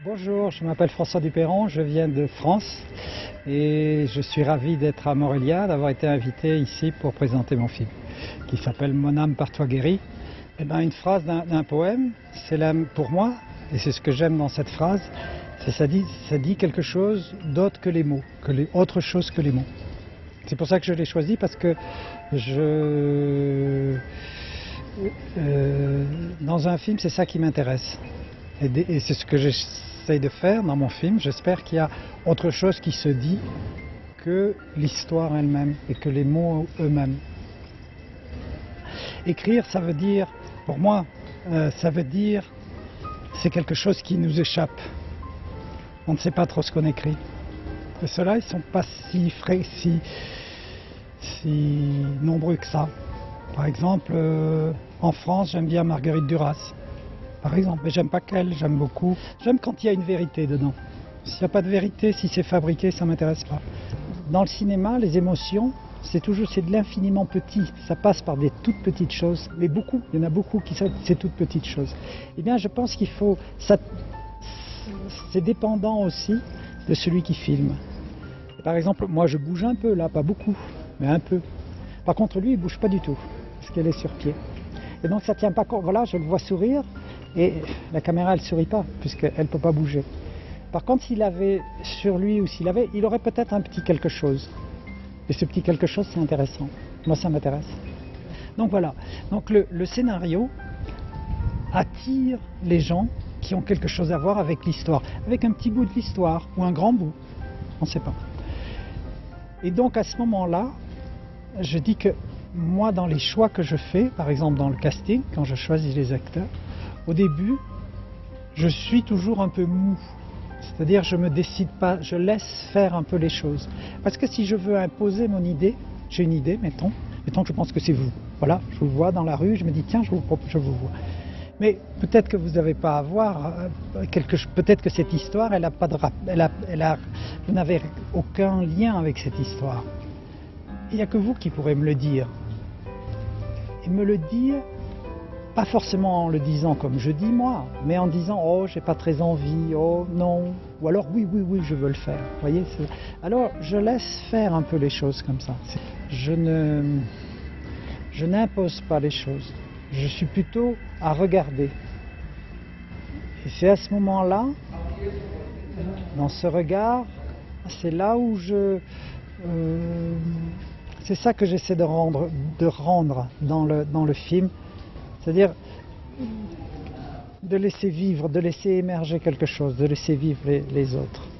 Bonjour, je m'appelle François Duperron, je viens de France et je suis ravi d'être à Morelia, d'avoir été invité ici pour présenter mon film qui s'appelle Mon âme par toi guérie. Et bien, une phrase d'un poème, c'est pour moi, et c'est ce que j'aime dans cette phrase, ça dit quelque chose d'autre que les mots, autre chose que les mots. C'est pour ça que je l'ai choisi, parce que dans un film, c'est ça qui m'intéresse. Et c'est ce que j'essaye de faire dans mon film. J'espère qu'il y a autre chose qui se dit que l'histoire elle-même et que les mots eux-mêmes. Écrire, ça veut dire, pour moi, c'est quelque chose qui nous échappe. On ne sait pas trop ce qu'on écrit. Et ceux-là, ils ne sont pas si frais, si nombreux que ça. Par exemple, en France, j'aime bien Marguerite Duras. Par exemple, mais j'aime pas qu'elle, j'aime beaucoup. J'aime quand il y a une vérité dedans. S'il n'y a pas de vérité, si c'est fabriqué, ça ne m'intéresse pas. Dans le cinéma, les émotions, c'est de l'infiniment petit. Ça passe par des toutes petites choses, mais beaucoup. Il y en a beaucoup qui sont ces toutes petites choses. Eh bien, je pense qu'il faut... C'est dépendant aussi de celui qui filme. Par exemple, moi, je bouge un peu là, pas beaucoup, mais un peu. Par contre, lui, il ne bouge pas du tout, parce qu'elle est sur pied. Et donc, ça ne tient pas compte. Voilà, je le vois sourire. Et la caméra, elle ne sourit pas, puisqu'elle ne peut pas bouger. Par contre, s'il avait sur lui ou il aurait peut-être un petit quelque chose. Et ce petit quelque chose, c'est intéressant. Moi, ça m'intéresse. Donc voilà. Donc le scénario attire les gens qui ont quelque chose à voir avec l'histoire. Avec un petit bout de l'histoire, ou un grand bout. On ne sait pas. Et donc, à ce moment-là, je dis que moi, dans les choix que je fais, par exemple dans le casting, quand je choisis les acteurs, au début, je suis toujours un peu mou. C'est-à-dire, je ne me décide pas, je laisse faire un peu les choses. Parce que si je veux imposer mon idée, j'ai une idée, mettons que je pense que c'est vous. Voilà, je vous vois dans la rue, je me dis, tiens, je vous vois. Mais peut-être que vous n'avez pas à voir peut-être que cette histoire, elle a pas de vous n'avez aucun lien avec cette histoire. Il n'y a que vous qui pourrez me le dire. Et me le dire, pas forcément en le disant comme je dis moi, mais en disant « Oh, j'ai pas très envie, oh non », ou alors « Oui, je veux le faire ». Voyez, alors je laisse faire un peu les choses comme ça. Je n'impose pas les choses, je suis plutôt à regarder. Et c'est à ce moment-là, dans ce regard, c'est là où c'est ça que j'essaie de rendre dans le film. C'est-à-dire de laisser vivre, de laisser émerger quelque chose, de laisser vivre les autres.